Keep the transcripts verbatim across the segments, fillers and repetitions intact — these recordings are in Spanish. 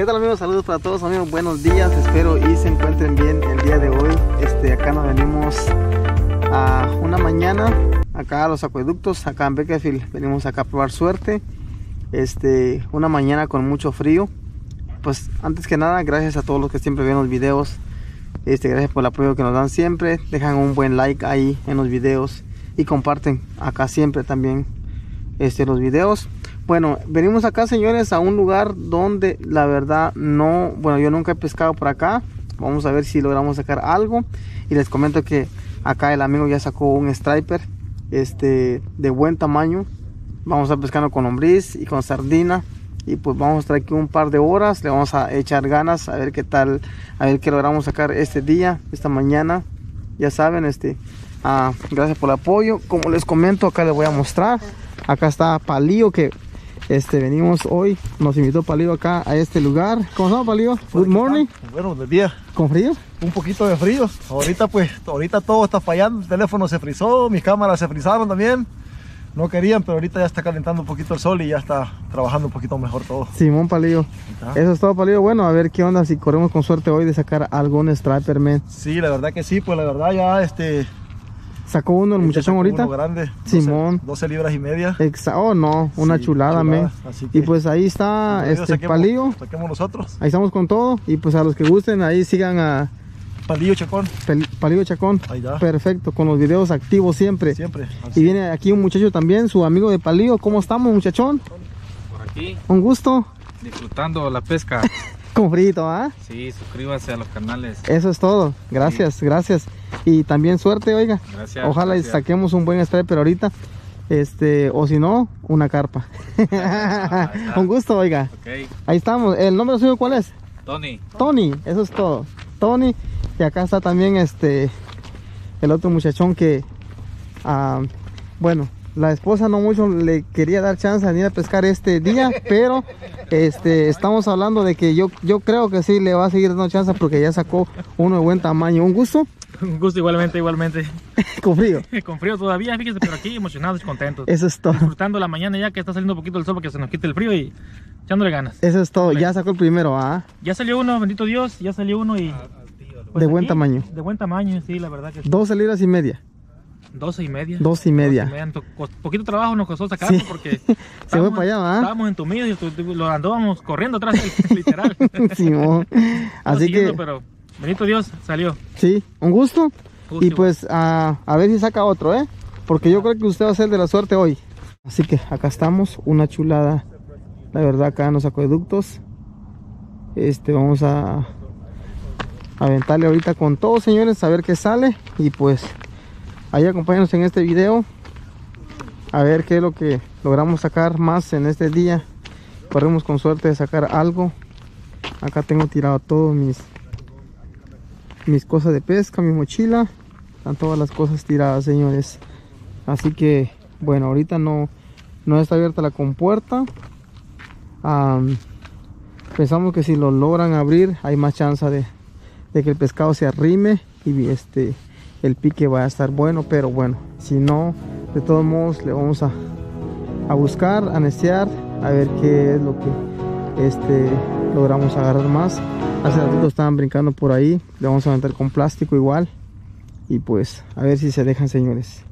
¿Qué tal, amigos? Saludos para todos, amigos. Buenos días, espero y se encuentren bien el día de hoy. Este, acá nos venimos a una mañana acá a los acueductos, acá en Bakersfield. Venimos acá a probar suerte. Este, una mañana con mucho frío. Pues antes que nada, gracias a todos los que siempre ven los videos. Este, gracias por el apoyo que nos dan siempre. Dejan un buen like ahí en los videos y comparten acá siempre también este, los videos. Bueno, venimos acá, señores, a un lugar donde la verdad no, bueno, yo nunca he pescado por acá. Vamos a ver si logramos sacar algo. Y les comento que acá el amigo ya sacó un striper este, de buen tamaño. Vamos a estar pescando con lombriz y con sardina. Y pues vamos a estar aquí un par de horas. Le vamos a echar ganas a ver qué tal, a ver qué logramos sacar este día, esta mañana. Ya saben, este, ah, gracias por el apoyo. Como les comento, acá les voy a mostrar. Acá está Palillo, que este, venimos hoy, nos invitó Palillo acá a este lugar. ¿Cómo se llama, Palillo? Good morning. Bueno, del día. ¿Con frío? Un poquito de frío. Ahorita pues, ahorita todo está fallando. El teléfono se frizó, mis cámaras se frizaron también. No querían, pero ahorita ya está calentando un poquito el sol y ya está trabajando un poquito mejor todo. Simón, Palillo. Eso es todo, Palillo. Bueno, a ver qué onda, si corremos con suerte hoy de sacar algún striper, man. Sí, la verdad que sí, pues la verdad ya este... Sacó uno el muchachón ahorita. Uno grande. Simón. doce libras y media. Exa oh, no, una sí, chulada, chulada. men. Que, y pues ahí está este saquemos, Palillo. Saquemos nosotros. Ahí estamos con todo. Y pues a los que gusten, ahí sigan a Palillo Chacón. Palillo Chacón. Ahí está. Perfecto, con los videos activos siempre. Siempre. Así. Y viene aquí un muchacho también, su amigo de Palillo. ¿Cómo estamos, muchachón? Por aquí. Un gusto. Disfrutando la pesca. Con frito, ¿ah? ¿eh? Sí, suscríbanse a los canales. Eso es todo. Gracias, sí. gracias. Y también suerte, oiga. Gracias. Ojalá gracias. saquemos un buen striper ahorita. Este, o si no, una carpa. Un gusto, oiga. Okay. Ahí estamos. ¿El nombre suyo cuál es? Tony. Tony, eso es todo. Tony. Y acá está también este el otro muchachón que uh, bueno, la esposa no mucho le quería dar chance de ir a pescar este día, pero este estamos hablando de que yo yo creo que sí le va a seguir dando chance porque ya sacó uno de buen tamaño. Un gusto. Un gusto igualmente, igualmente. Con frío. Con frío todavía, fíjese, pero aquí emocionados y contentos. Eso es todo. Disfrutando la mañana ya que está saliendo un poquito el sol para que se nos quite el frío y echándole ganas. Eso es todo. Ya sacó el primero, ¿ah? Ya salió uno, bendito Dios, ya salió uno y... Pues de buen aquí, tamaño. De buen tamaño, sí, la verdad que sí. doce libras y media. doce y media. Dos y media. doce y media. Poquito trabajo nos costó sacarlo sí. porque... Se fue para allá, ¿ah? Estábamos entumidos y lo andábamos corriendo atrás, literal. Simón. Así siguiendo, que... Pero, bendito Dios, salió. Sí, un gusto. Justo y pues a, a ver si saca otro, ¿eh? Porque yo creo que usted va a ser de la suerte hoy. Así que acá estamos, una chulada. La verdad, acá en los acueductos. Este, vamos a aventarle ahorita con todo, señores, a ver qué sale. Y pues ahí acompáñenos en este video. A ver qué es lo que logramos sacar más en este día. Corremos con suerte de sacar algo. Acá tengo tirado todos mis mis cosas de pesca, mi mochila. Están todas las cosas tiradas, señores. Así que bueno, ahorita no no está abierta la compuerta. um, pensamos que si lo logran abrir hay más chance de, de que el pescado se arrime y este el pique va a estar bueno, pero bueno, si no, de todos modos le vamos a, a buscar, a nestear, a ver qué es lo que este logramos agarrar más. Hace ratito estaban brincando por ahí, le vamos a aventar con plástico igual y pues a ver si se dejan, señores.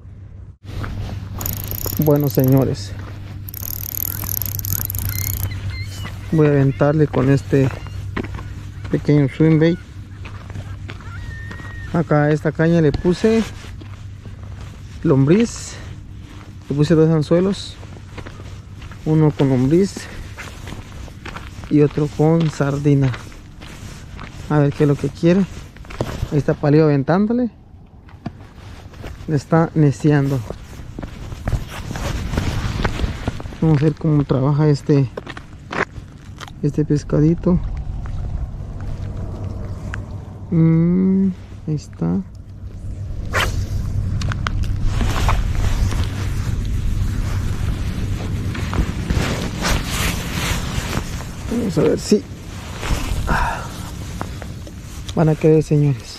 Bueno, señores, voy a aventarle con este pequeño swing bait. Acá a esta caña le puse lombriz, le puse dos anzuelos, uno con lombriz y otro con sardina. A ver qué es lo que quiere. Ahí está Palillo aventándole. Le está neciando. Vamos a ver cómo trabaja este este pescadito. Mm, ahí está. Vamos a ver si van a querer, señores.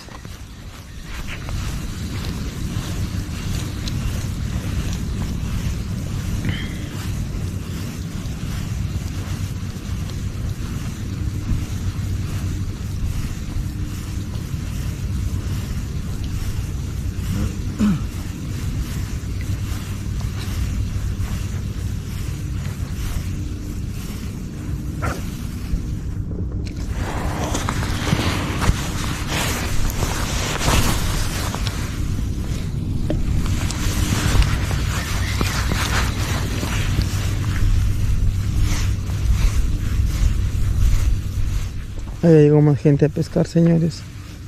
Ahí llegó más gente a pescar, señores.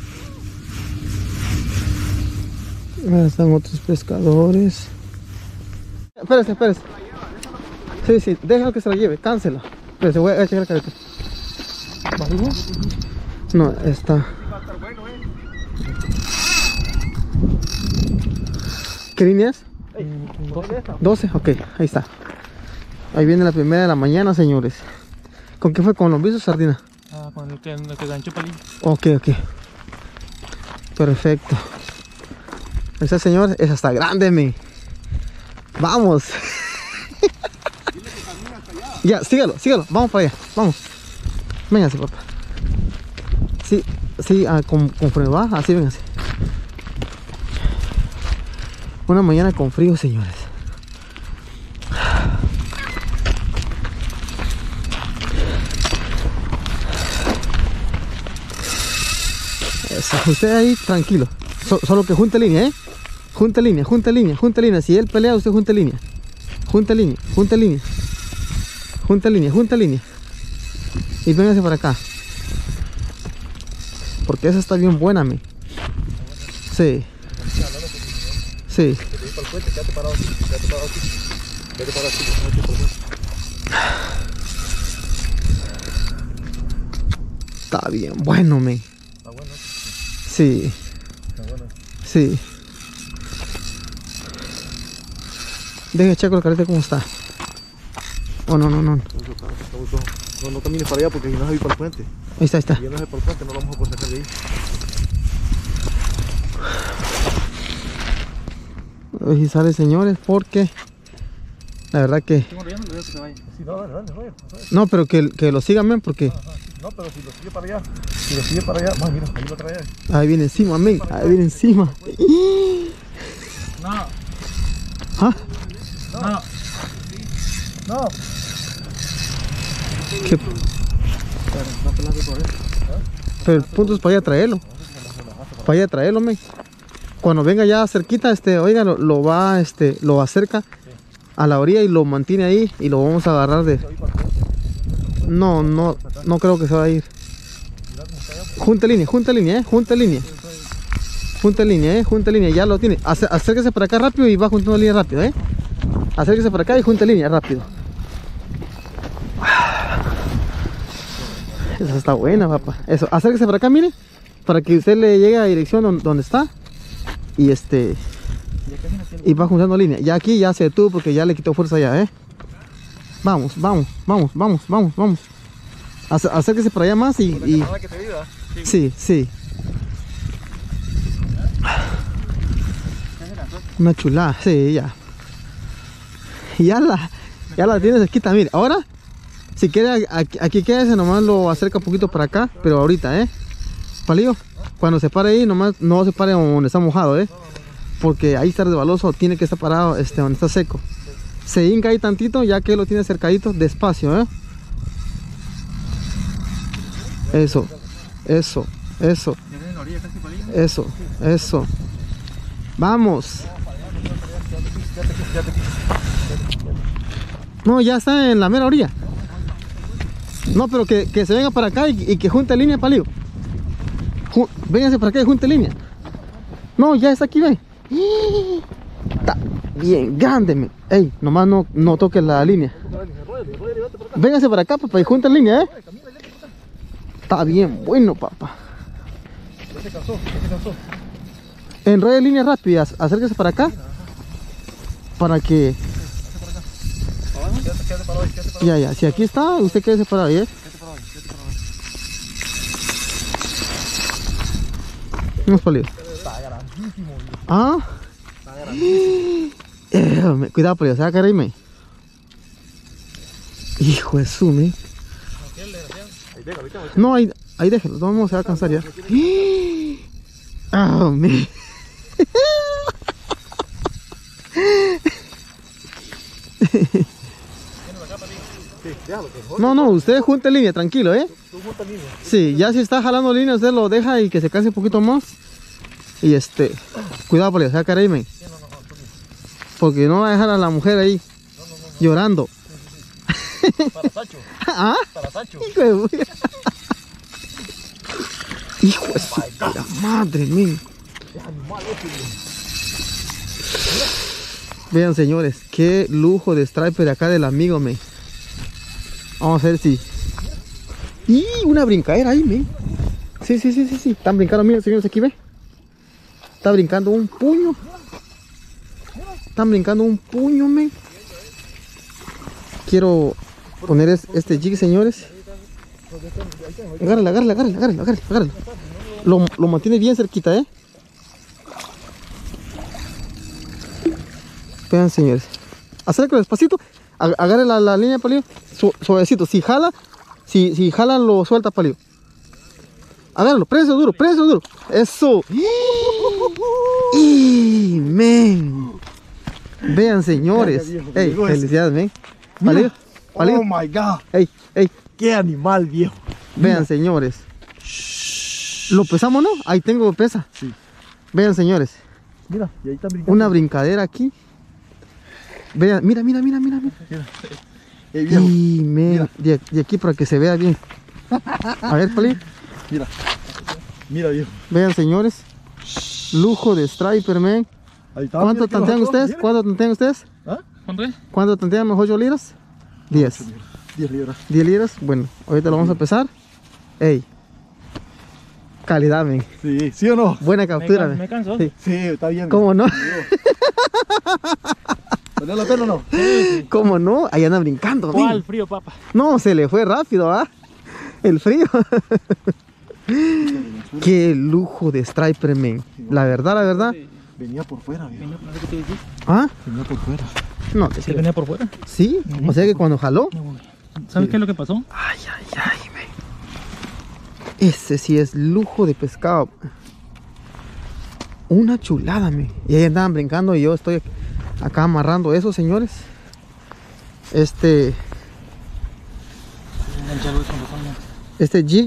Ahora están otros pescadores. Espérese, espérese. Sí, sí, déjalo que se la lleve, cáncela. Espérese, voy a checar la careta. ¿Bajó? No, está. ¿Qué línea es? doce, ok, ahí está. Ahí viene la primera de la mañana, señores. ¿Con qué fue? ¿Con lombriz o sardina? Ah, con el que, el que ganchó palillo. Ok, ok. Perfecto. Esa, señor, esa está grande, me. Vamos. Ya, sígalo, sígalo. Vamos para allá, vamos. Véngase, papá. Sí, sí, ah, con, conforme va, así véngase. Una mañana con frío, señores. Eso, usted ahí tranquilo. So, solo que junte línea, ¿eh? Junta línea, junta línea, junta línea. Si él pelea, usted junta línea. Junta línea, junta línea. Junta línea, junta línea. Y véngase para acá. Porque esa está bien buena, me. Sí. Sí. Está bien bueno, me. Sí. Sí. Deje checo el carrete cómo está. Oh, no, no, no. No, no camines para allá porque si no se va para el puente. Ahí está, ahí está. Si no se para el puente, no lo vamos a poder sacar de ahí. Hoy sí sale, señores, porque la verdad que... Tengo riendo, le digo que se vaya. Sí, no, dale, dale, dale. No, pero que, que lo sigan, men, porque... No, pero si lo sigue para allá, si lo sigue para allá, más mira, ahí lo trae. Ahí viene encima, men, ahí viene encima. No, ¿Ah? no. No. ¿Qué? Pero el punto es para allá traerlo. Para allá traerlo, men. Cuando venga ya cerquita, este, oiga, lo, lo va, este, lo acerca a la orilla y lo mantiene ahí y lo vamos a agarrar de... No, no, no creo que se va a ir. Junta línea, junta línea, eh, junta línea. Junta línea, eh, junta línea, ya lo tiene. Acer acérquese para acá rápido y va juntando línea rápido, eh. Acérquese para acá y junta línea rápido. Esa está buena, papá. Eso, acérquese para acá, mire, para que usted le llegue a la dirección donde, donde está. Y este... Y va juntando línea. Ya aquí ya se detuvo porque ya le quitó fuerza ya, eh. Vamos, vamos, vamos, vamos, vamos, vamos. Ac acérquese para allá más y... y... Sí, sí. Una chulada, sí, ya. Ya la, ya la tienes cerquita, mire. Ahora, si quiere, aquí, aquí quédese, nomás lo acerca un poquito para acá, pero ahorita, ¿eh? Palillo, cuando se pare ahí, nomás no se pare donde está mojado, ¿eh? Porque ahí está resbaloso, tiene que estar parado este, donde está seco. Se hinca ahí tantito, ya que lo tiene cercadito, despacio, ¿eh? Eso, eso, eso. Eso, eso. Vamos. No, ya está en la mera orilla. No, pero que, que se venga para acá y, y que junte línea, palillo. Ju Véngase para acá y junte línea. No, ya está aquí, ve. Está bien grande, me. Ey, nomás no, no toque la línea. Véngase para acá, papá, y junta línea, eh. Está bien bueno, papá. Ya se cansó, ya se cansó. Enrolle líneas rápidas, acérquese para acá. Para que... Ya, ya, si aquí está, usted quédese parado ahí, ¿eh? Hemos palido. Ah. Eh, cuidado, pero se va a caer ahí, me. Hijo de su, me. No, ahí, ahí déjelo, vamos, se va a cansar ya. Ah, me. No, no, usted junte línea, tranquilo, ¿eh? Sí, ya si está jalando línea, usted lo deja y que se canse un poquito más. Y este, cuidado, porque se va a caer ahí, me. Porque no va a dejar a la mujer ahí llorando. Para Sacho. ¿Ah? Para Sacho. Hijo de... Hijo de su puta madre, men. Vean, señores, qué lujo de striper acá del amigo, men. Vamos a ver si... ¡Y una brincadera ahí, men! Sí, sí, sí, sí, sí. Están brincando, miren, señores, aquí ve. Está brincando un puño. Están brincando un puño, men. Quiero poner es, este jig, señores. Agárrala, agárrala, agárrala, agárrala, agárrala, agárrala. Lo, lo mantiene bien cerquita, eh. Vean, señores. Acércalo despacito. Ag agarre la, la línea, Palillo. Su suavecito. Si jala, si, si jala, lo suelta, Palillo. Agárralo, prénselo duro, prénselo duro. Eso. ¡Y, men! Vean, señores. Ey, felicidades, men. Palillo, Palillo. Oh my God. Ey, ey. Qué animal, viejo. Vean, mira, señores. ¿Lo pesamos, no? Ahí tengo pesa. Sí. Vean, señores. Mira, y ahí está brincando. Una brincadera aquí. Vean, mira, mira, mira, mira. Mira. Hey, viejo. Y me, de, de aquí para que se vea bien. A ver, Pali. Mira. Mira, viejo. Vean, señores. Lujo de striper, man. Ahí está. ¿Cuánto mira, tantean ustedes? mira. ¿Cuánto tantean ustedes? ¿Ah? ¿Cuánto es? ¿Cuánto tantean los ocho libras? diez. diez libras. diez libras. Bueno, ahorita lo vamos a pesar. Ey. Calidad, men. Sí, ¿sí o no? Buena captura, Me, men. me canso. Sí. Sí, está bien. ¿Cómo no? ¿Valió la pena o no? ¿Cómo no? Ahí anda brincando. ¿Cuál men. frío, papá? No, se le fue rápido, ¿ah? El frío. Qué lujo de striper, men. La verdad, la verdad. Venía por fuera, viejo. Venía por fuera, ¿qué te dijiste? ¿Ah? Venía por fuera. No, te ¿Que creo. venía por fuera? Sí, o sea que cuando jaló. ¿Sabes qué es lo que pasó? Ay, ay, ay, men. Ese sí es lujo de pescado. Una chulada, men. Y ahí andaban brincando y yo estoy acá amarrando eso, señores. Este... Este jig.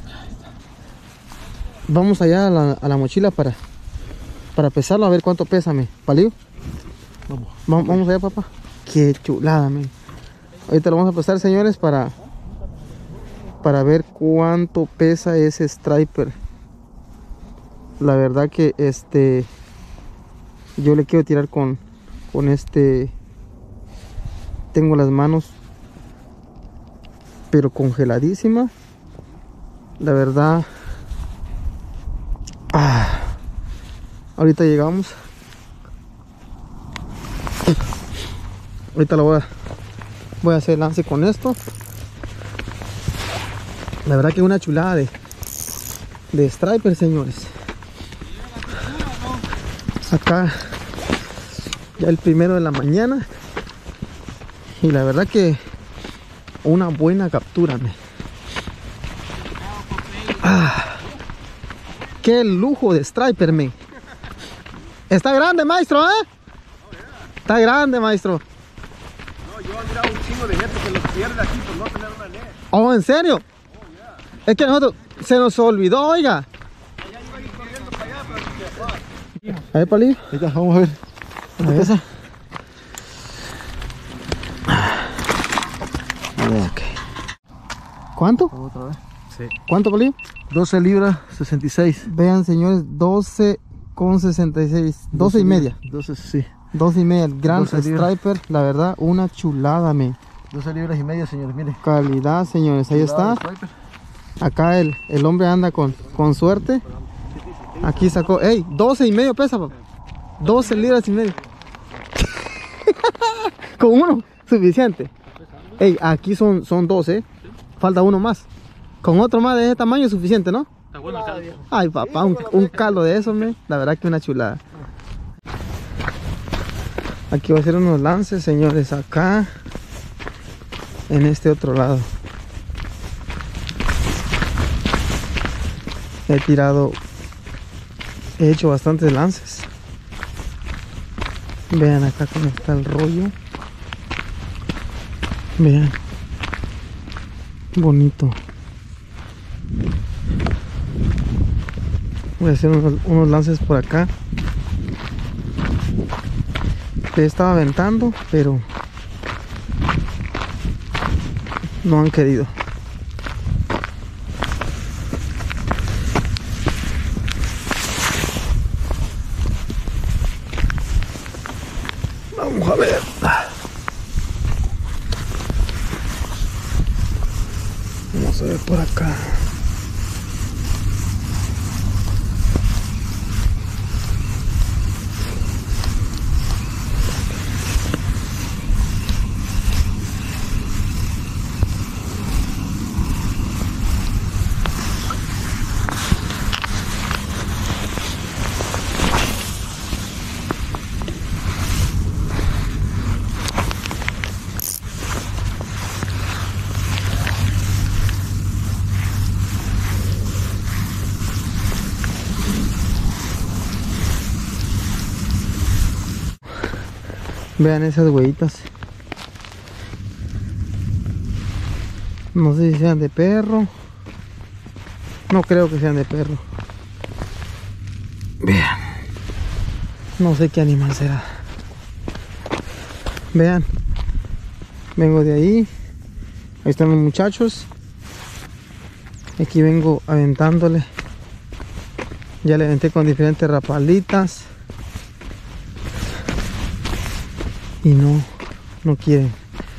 Vamos allá a la, a la mochila para para pesarlo, a ver cuánto pesa, men. ¿Palillo? Vamos. Vamos, vamos allá, papá. Qué chulada, men. Ahorita lo vamos a pesar, señores, para para ver cuánto pesa ese striper. La verdad que este yo le quiero tirar con con este. Tengo las manos pero congeladísima. La verdad. Ah, ahorita llegamos. Ahorita lo voy a voy a hacer lance con esto. La verdad que una chulada de de striper, señores. Acá ya el primero de la mañana y la verdad que una buena captura, me. Ah, qué lujo de striper, me. Está grande, maestro, ¿eh? Está grande, maestro. No, yo he mirado un chingo de gente que los pierde aquí por no tener una net. Oh, ¿en serio? Oh, yeah. Es que nosotros se nos olvidó, oiga. A ver, Pali. Ahí está, vamos a ver. A ver esa. Okay. ¿Cuánto? Otra vez. Sí. ¿Cuánto, Pali? doce libras, sesenta y seis. Vean, señores, doce con sesenta y seis. doce y media. doce, sí. doce y media. El gran doce libras. striper, la verdad, una chulada, me. doce libras y media, señores, mire. Calidad, señores, ahí Chulada está. de striper. Acá el, el hombre anda con, con suerte. Aquí sacó, ey, doce y medio pesa, papá. doce libras y medio. Con uno, suficiente. Ey, aquí son, son doce. Falta uno más. Con otro más de ese tamaño es suficiente, ¿no? Está bueno el caldo. Ay, papá, un, un caldo de eso, me. La verdad que una chulada. Aquí voy a hacer unos lances, señores, acá. En este otro lado. He tirado, he hecho bastantes lances. Vean acá cómo está el rollo. Vean. Bonito. Voy a hacer unos, unos lances por acá. Que estaba aventando, pero no han querido. Vean esas huellitas. No sé si sean de perro. No creo que sean de perro. Vean. No sé qué animal será. Vean. Vengo de ahí. Ahí están los muchachos. Aquí vengo aventándole. Ya le aventé con diferentes rapalitas. Y no, no quieren.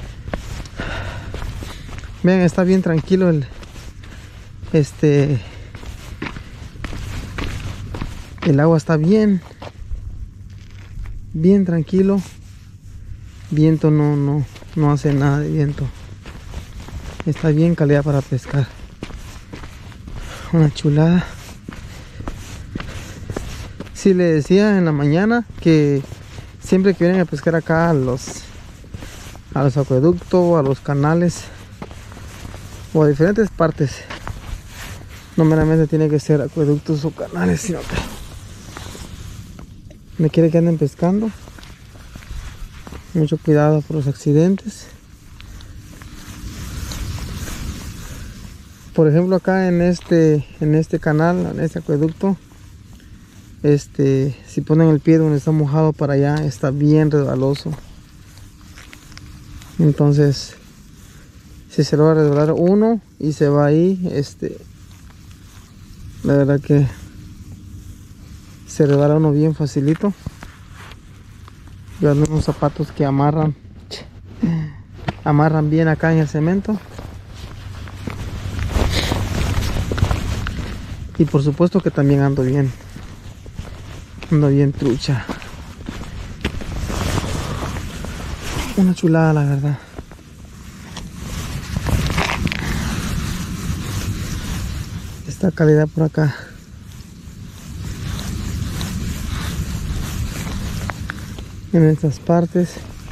Vean, está bien tranquilo el este el agua está bien bien tranquilo. Viento no no no hace nada de viento. Está bien calidad para pescar. Una chulada. Sí, le decía en la mañana que siempre que vienen a pescar acá a los a los acueductos, a los canales o a diferentes partes, no meramente tiene que ser acueductos o canales, sino que me quiere que anden pescando. Mucho cuidado por los accidentes. Por ejemplo, acá en este en este canal, en este acueducto, este si ponen el pie donde está mojado para allá, está bien resbaloso. Entonces, si se lo va a resbalar uno y se va ahí, este la verdad que se resbala uno bien facilito. Yo ando unos zapatos que amarran amarran bien acá en el cemento. Y por supuesto que también ando bien ando bien trucha. Una chulada, la verdad. Esta calidad por acá. En estas partes.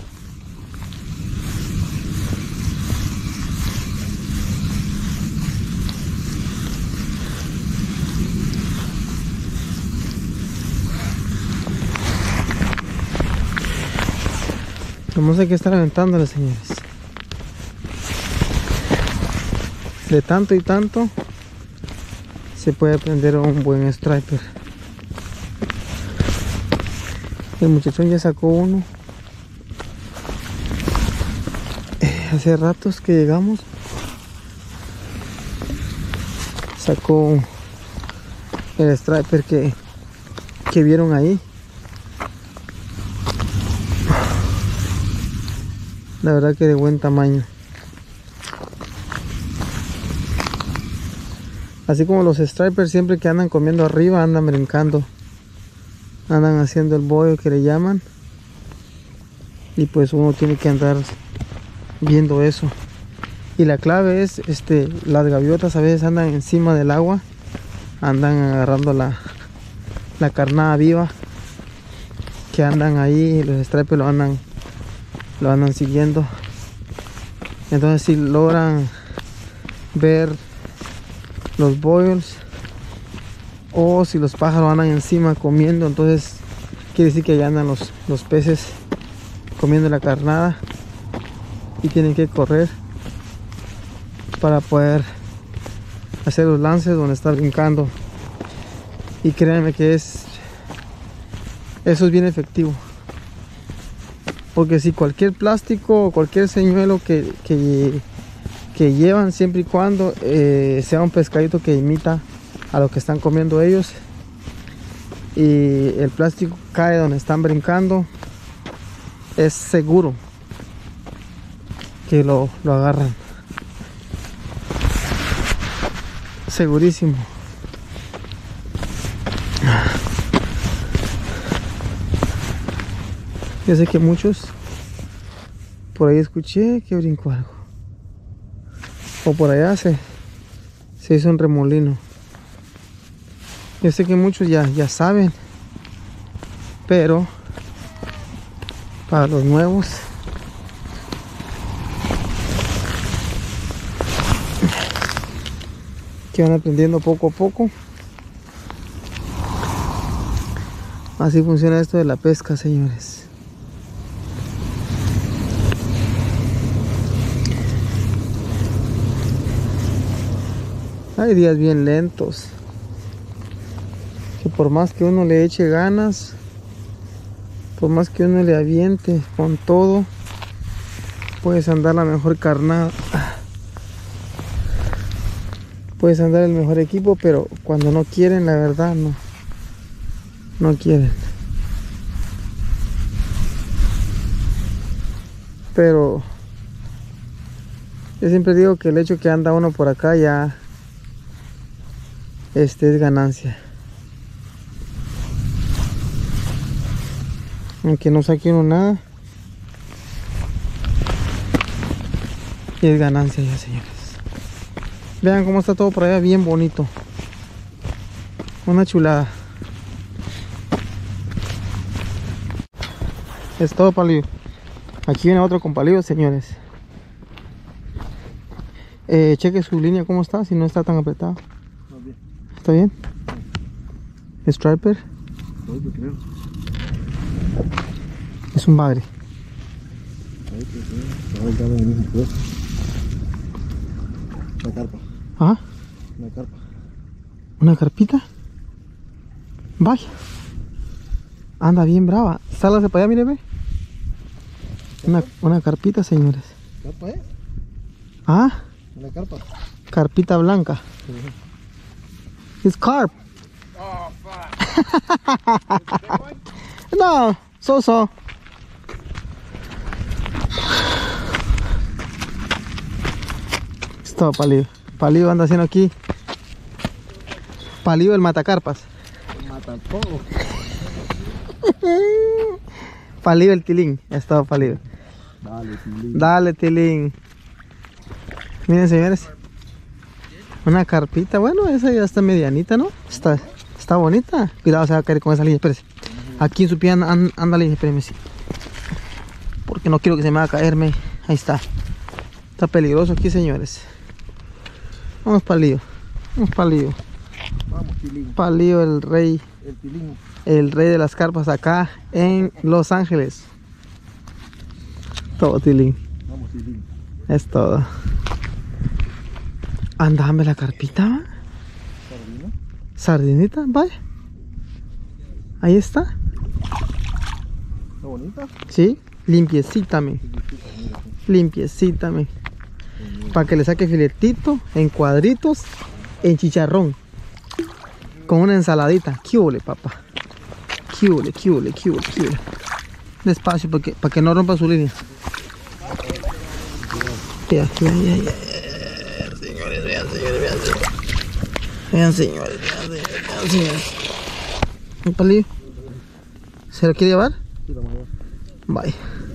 Vamos a que estar aventándole, señores. De tanto y tanto se puede prender un buen striper. El muchachón ya sacó uno. Eh, hace ratos que llegamos. Sacó el striper que, que vieron ahí. La verdad que de buen tamaño. Así como los stripers siempre que andan comiendo arriba, andan brincando. Andan haciendo el bollo que le llaman. Y pues uno tiene que andar viendo eso. Y la clave es, este, las gaviotas a veces andan encima del agua. Andan agarrando la, la carnada viva. Que andan ahí, los stripers lo andan lo andan siguiendo. Entonces si logran ver los boils o si los pájaros andan encima comiendo, entonces quiere decir que allá andan los, los peces comiendo la carnada y tienen que correr para poder hacer los lances donde está brincando. Y créanme que es eso es bien efectivo. Porque si cualquier plástico o cualquier señuelo que, que, que llevan, siempre y cuando eh, sea un pescadito que imita a lo que están comiendo ellos, y el plástico cae donde están brincando, es seguro que lo, lo agarran. Segurísimo. Yo sé que muchos por ahí escuché que brincó algo, o por allá se, se hizo un remolino. Yo sé que muchos ya, ya saben, pero para los nuevos que van aprendiendo poco a poco, así funciona esto de la pesca, señores. Hay días bien lentos, que por más que uno le eche ganas, por más que uno le aviente con todo, puedes andar la mejor carnada, puedes andar el mejor equipo, pero cuando no quieren, la verdad no, no quieren. Pero yo siempre digo que el hecho que anda uno por acá ya este es ganancia. Aunque no saque uno nada, y es ganancia ya, señores. Vean cómo está todo por allá, bien bonito. Una chulada. Es todo, Palillo. Aquí viene otro con Palillo, señores. Eh, cheque su línea cómo está, si no está tan apretado. Bien. ¿Está bien? Striper. Es un bagre. Una carpa. ¿Ah? Una carpa. ¿Una carpita? Vaya. Anda bien brava. Sálgase para allá, mire, ve. Una, una carpita, señores. ¿Carpa, eh? ¿Ah? Una carpa. Carpita blanca. It's carp. Oh, fuck. No, so so. Esto, Palillo. Palillo anda haciendo aquí. Palillo el matacarpas. Mata todo. Palillo el tilín. Esto, Palillo. Dale, tilín. Dale, tilín. Miren, señores. Una carpita. Bueno, esa ya está medianita, ¿no? Está, está bonita. Cuidado, se va a caer con esa línea. Espérese. Aquí en su pie anda, anda la línea. Espérenme, sí. Porque no quiero que se me haga caerme. Ahí está. Está peligroso aquí, señores. Vamos, Palillo. Vamos, Palillo. Vamos, tilín. Palillo, el rey. El tilín. El rey de las carpas acá en Los Ángeles. Todo, tilín. Vamos, tilín. Es todo. Andame la carpita, ¿va? Sardina. Sardinita, vaya. Ahí está. ¿Está bonita? Sí, limpiecita, me. Limpiecita, me. Para que le saque filetito en cuadritos, en chicharrón. Con una ensaladita. ¿Qué huele, papá? ¿Qué huele, qué huele, qué huele, qué huele? Despacio, para que, para que no rompa su línea. Ya, ya, ya, ya. Señores, vean, señores, vean, señores. Vean, señores, vean, señores, vean, señores. ¿Un palillo? ¿Se lo quiere llevar? Sí, la vamos a llevar. Bye.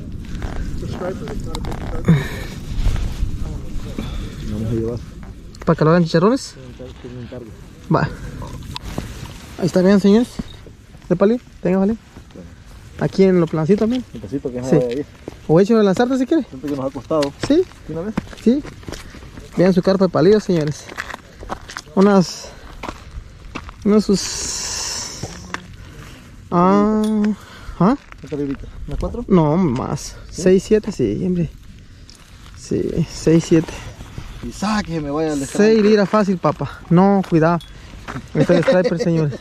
Vamos a llevar. ¿Para que lo hagan chicharrones? Tengo un cargo. Va. Ahí está bien, señores. ¿De palillo? Tenga, vale. Aquí en los plancitos también. Un pedacito que es Sí. ahí. O hecho de lanzarte si quiere. Siento que nos ha costado. Sí, ¿Sí, una vez? sí. Vean su carpa de palillo, señores. Unas. Unas sus. Ah. ¿Ah? ¿Cuántas libritas? ¿Unas cuatro? No, más. seis, siete, sí, hombre. Sí, seis, siete. Y saque que me vaya al descanso. seis libras fácil, papá. No, cuidado. Este es el striper, señores.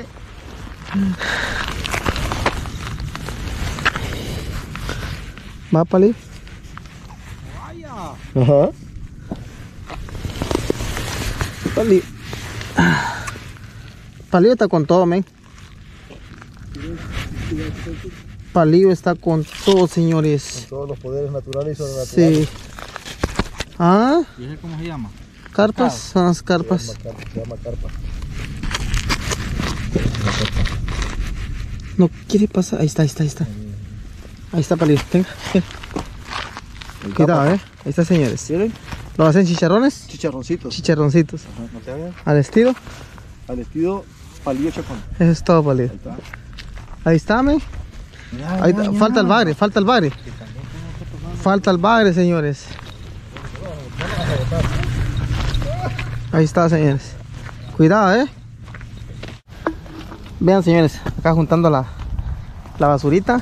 Va, Palillo. Ajá. Palillo. Palillo está con todo, men. Palillo está con todo, señores. Todos los poderes naturales y sobrenaturales. Sí. Ah, ¿Y ese cómo se llama? carpas, son las Se carpas. llama carpa. Se llama carpa. No quiere pasar. Ahí está, ahí está, ahí está. Ahí está, Palillo. Tenga, tenga. El Cuidado, capa. eh. Ahí está, señores. ¿Quieren? ¿Lo hacen chicharrones? Chicharroncitos. Chicharroncitos. Ajá, no te hagas. Al estilo. Al estilo palillo chapón. Eso es todo, Palillo. Ahí está. Ahí está, me. Ahí está. Falta el bagre, falta el bagre. Falta el bagre, señores. Ahí está, señores. Cuidado, eh. Vean, señores, acá juntando la, la basurita.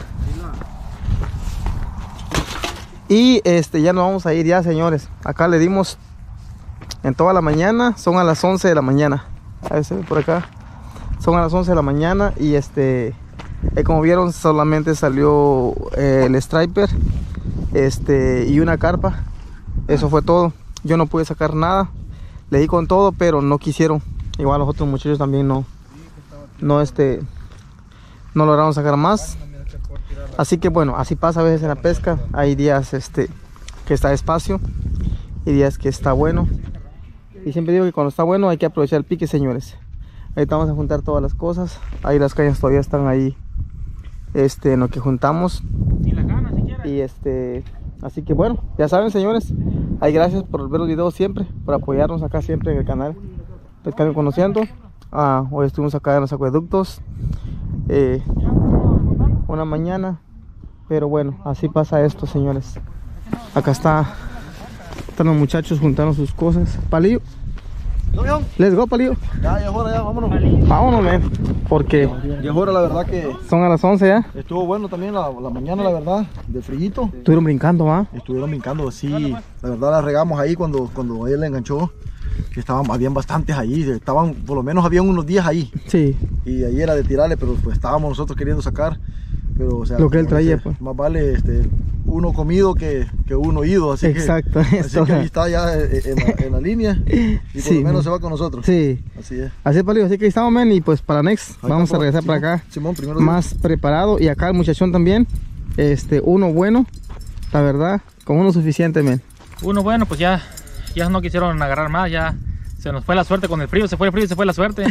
Y este ya nos vamos a ir ya, señores. Acá le dimos en toda la mañana. Son a las once de la mañana. A ver, se ve por acá. Son a las once de la mañana y este, eh, como vieron, solamente salió eh, el striper este, y una carpa. Eso fue todo. Yo no pude sacar nada. Le di con todo, pero no quisieron. Igual los otros muchachos también no, no, este, no lograron sacar más. Así que bueno, así pasa a veces en la pesca. Hay días este, que está despacio y días que está bueno. Y siempre digo que cuando está bueno hay que aprovechar el pique, señores. Ahorita vamos a juntar todas las cosas. Ahí las cañas todavía están ahí este, en lo que juntamos. Y este, así que bueno, ya saben, señores. Ahí gracias por ver los videos siempre, por apoyarnos acá siempre en el canal Pescando y Conociendo. Ah, hoy estuvimos acá en los acueductos. Eh, una mañana. Pero bueno, así pasa esto, señores. Acá está, están los muchachos juntando sus cosas. Palillo. Let's go, Palillo. Ya, ya es hora, ya, vámonos. Vámonos, men. Porque Ya es hora, la verdad que son a las once ya. estuvo bueno también la, la mañana, la verdad, de frillito. Estuvieron brincando, ¿va? Estuvieron brincando, sí. La verdad la regamos ahí cuando, cuando él le enganchó. Que estaban, habían bastantes ahí, estaban, por lo menos habían unos días ahí. Sí. Y ahí era de tirarle, pero pues estábamos nosotros queriendo sacar. Pero, o sea, lo que él como traía, dice, pues. Más vale este, uno comido que, que uno ido. Así exacto. Que, así que ahí está ya en la, en la línea. Y por sí, lo menos se va con nosotros. Sí. Así es. Así es, Palillo. Así que ahí estamos, men. Y pues para next Ahí vamos está, a regresar Simón, para acá. Simón, primero más Dios. Preparado. Y acá el muchachón también. Este, uno bueno. La verdad, con uno suficiente, men. Uno bueno, pues ya, ya no quisieron agarrar más, ya. Se nos fue la suerte con el frío, se fue el frío y se fue la suerte.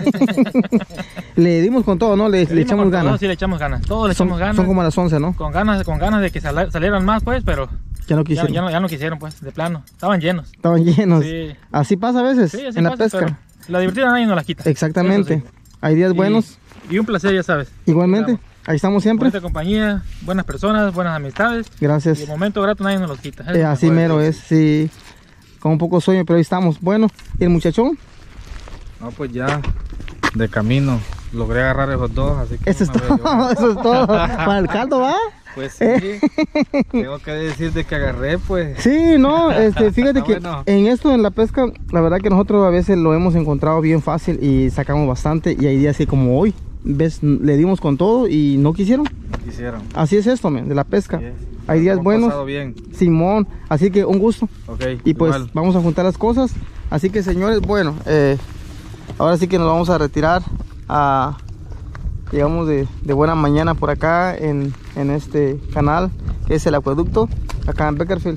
Le dimos con todo, ¿no? Le, le, le echamos ganas. Todo, sí, le echamos ganas. Todos le son, echamos ganas. Son como a las once, ¿no? Con ganas, con ganas de que sal, salieran más, pues, pero ya no quisieron. Ya, ya, no, ya no quisieron, pues, de plano. Estaban llenos. Estaban llenos. Sí. Así pasa a veces sí, así en pasa, la pesca. La diversión nadie nos la quita. Exactamente. Sí. Hay días y, buenos. Y un placer, ya sabes. Igualmente. Ahí estamos siempre. Buena compañía, buenas personas, buenas amistades. Gracias. Y el momento grato nadie nos los quita. Eh, así mero es, sí. Con un poco de sueño, pero ahí estamos. Bueno, ¿y el muchachón? No, pues ya de camino logré agarrar esos dos, así que eso es todo, eso es todo. Para el caldo, ¿va? Pues sí, eh. Tengo que decir de que agarré, pues. Sí, no, este, fíjate que bueno. En esto, en la pesca, la verdad que nosotros a veces lo hemos encontrado bien fácil y sacamos bastante. Y hay días que como hoy, ves, le dimos con todo y no quisieron. No quisieron. Así es esto, man, de la pesca. Sí, hay días buenos. Bien. Simón, así que un gusto. Okay, y pues igual. Vamos a juntar las cosas. Así que, señores, bueno, eh, ahora sí que nos vamos a retirar. A, llegamos de, de buena mañana por acá en, en este canal, que es el acueducto, acá en Beckerfield.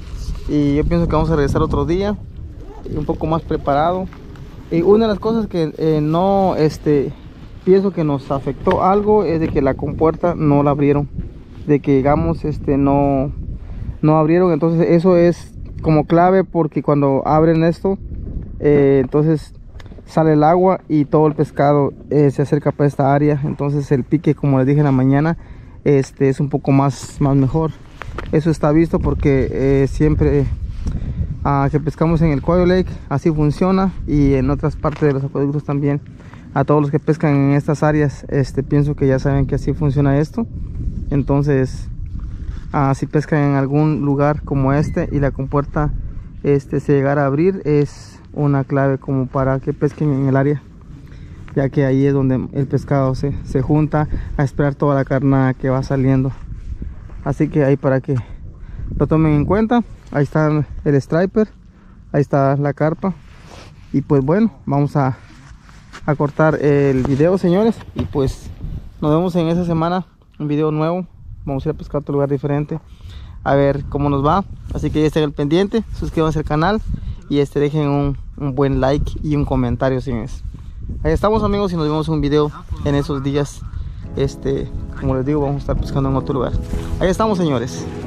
Y yo pienso que vamos a regresar otro día, un poco más preparado. Y una de las cosas que eh, no, este, pienso que nos afectó algo es de que la compuerta no la abrieron. De que llegamos, este, no, no abrieron. Entonces eso es como clave, porque cuando abren esto, eh, entonces sale el agua y todo el pescado eh, se acerca para esta área. Entonces el pique, como les dije en la mañana, este es un poco más, más mejor. Eso está visto porque eh, siempre uh, que pescamos en el Coyo Lake así funciona, y en otras partes de los acueductos también. A todos los que pescan en estas áreas, este pienso que ya saben que así funciona esto. Entonces uh, si pescan en algún lugar como este y la compuerta este se llegara a abrir, es una clave como para que pesquen en el área, ya que ahí es donde el pescado se, se junta a esperar toda la carnada que va saliendo. Así que ahí para que lo tomen en cuenta. Ahí está el striper, ahí está la carpa. Y pues bueno, vamos a, a cortar el video, señores, y pues nos vemos en esa semana, un video nuevo. Vamos a ir a pescar a otro lugar diferente, a ver cómo nos va. Así que ya estén al pendiente, suscríbanse al canal y este dejen un, un buen like y un comentario, señores. Ahí estamos, amigos, y nos vemos en un video en esos días. Este, como les digo, vamos a estar pescando en otro lugar. Ahí estamos, señores.